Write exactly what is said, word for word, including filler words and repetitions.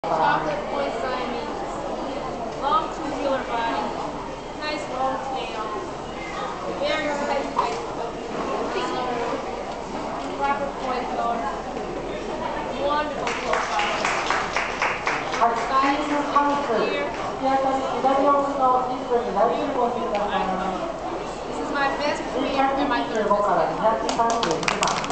Chocolate point Siamese. Long tubular body. Nice long tail. Very tight, tight proper point color. Wonderful profile. はい、チーズハウス、日当たり左奥のリップに大集合してください。 This is my best friend and my にひゃくにじゅうごからにひゃくさんじゅういちばん。